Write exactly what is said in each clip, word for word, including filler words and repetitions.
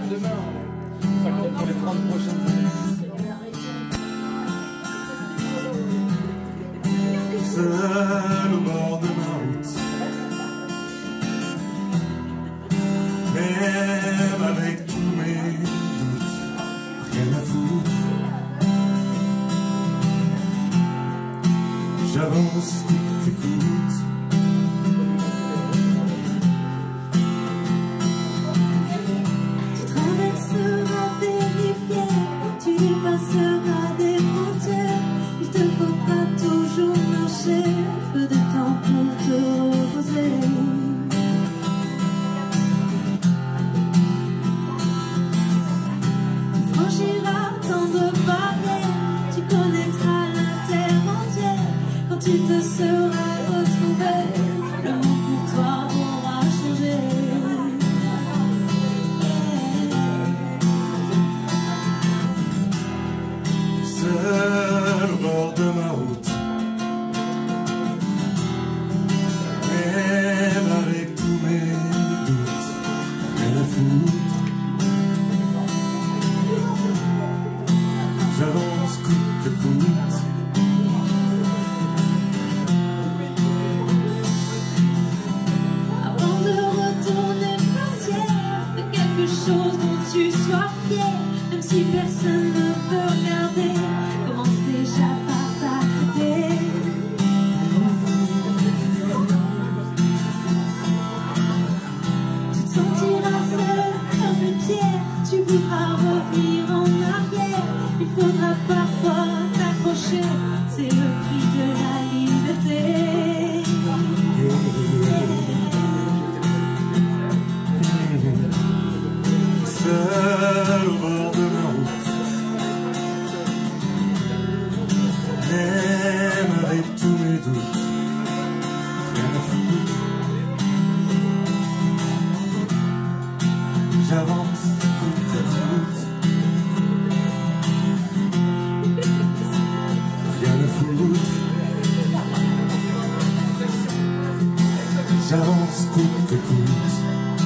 Demain, pour les trente prochaines années. Seul au bord de ma route, même avec tous mes doutes, rien à foutre. J'avance, j'écoute. Tu traverseras des rivières, tu dépasseras des frontières. Il te faudra toujours marcher, peu de temps pour te reposer. Tu franchiras tant de barrières, tu connaîtras la terre entière. Quand tu te seras retrouvé, le monde pour toi aura changé. Seul au bord de ma route, même avec tous mes doutes, rien à foutre. J'avance coûte que coûte. Avant de retourner par fier de quelque chose dont tu sois fier, même si personne ne peut regarder, commence déjà par t'accepter. Tu te sentiras seul comme une pierre, tu voudras revenir en arrière. Il faudra parfois t'accrocher, c'est le prix de la liberté. Seul au bord de ma route, même avec tous mes doutes, rien à foutre. J'avance coûte que coûte, rien à foutre. J'avance coûte que coûte.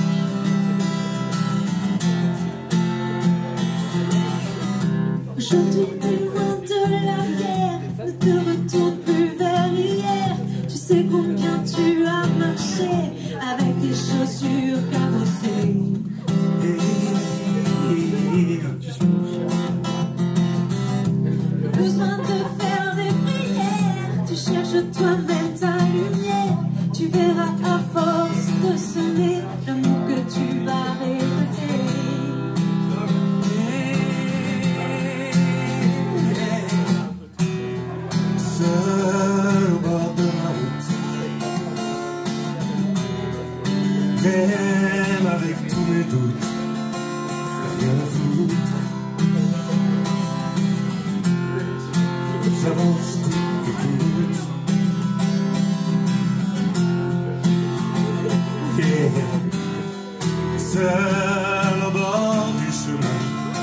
Aujourd'hui t'es loin de la guerre, ne te retourne plus vers hier. Tu sais combien tu as marché avec tes chaussures cabossées. Besoin de faire des prières, tu cherches toi-même ta lumière. Tu verras à force de semer l'amour que tu vas répéter. Seul au bord de ma route, même avec tous mes doutes, rien à foutre. J'avance coûte que coûte. Yeah. Seul au bord du chemin,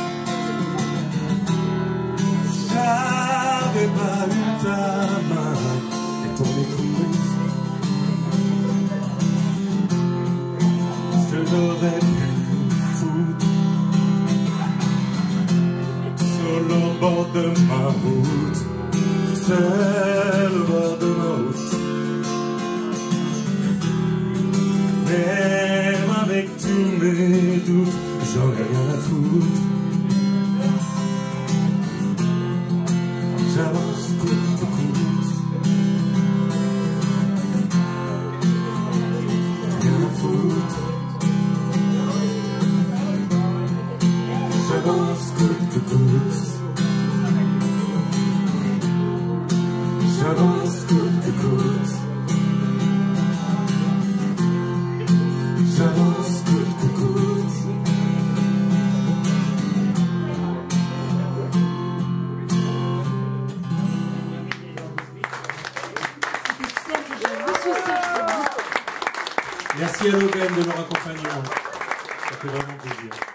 j'avais pas eu ta main et ton écoute. Je n'aurais pu foutre seul au bord de ma route, seul au bord de ma route, même avec tous mes doutes, j'en ai rien à foutre. J'avance coûte que coûte, rien à foutre. J'avance coûte que coûte, j'avance coûte que coûte, j'avance coûte que coûte. Merci à l'Aubaine de leur accompagnement. Ça fait vraiment plaisir.